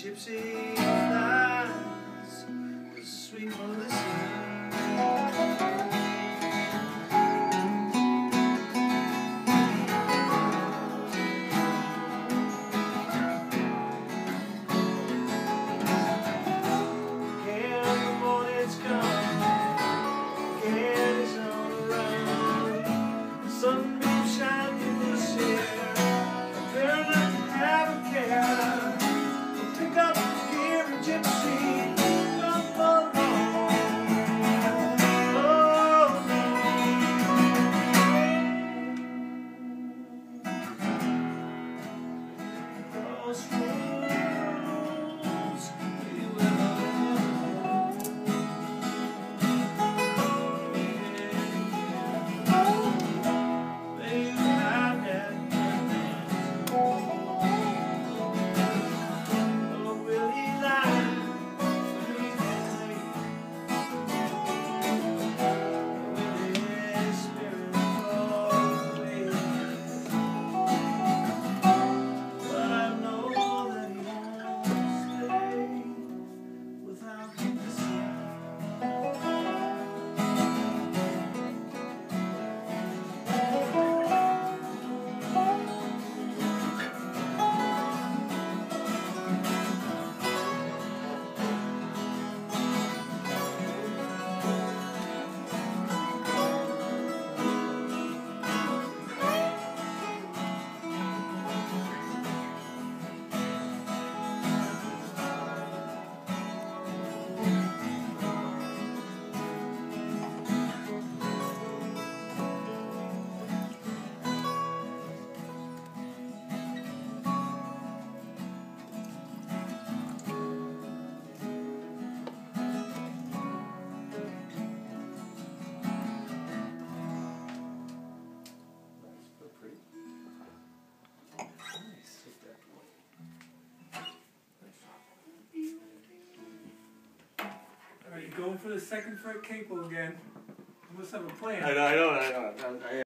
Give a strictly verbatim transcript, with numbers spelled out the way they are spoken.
gypsy flies, the sweet Melissa. Sunbeam shine in this year, a girl doesn't have a care. Pick up the gear and gypsy, come along. Oh no. Those rules we will Are you going for the second fret capo again? You must have a plan. I know, I know, I know. I, I,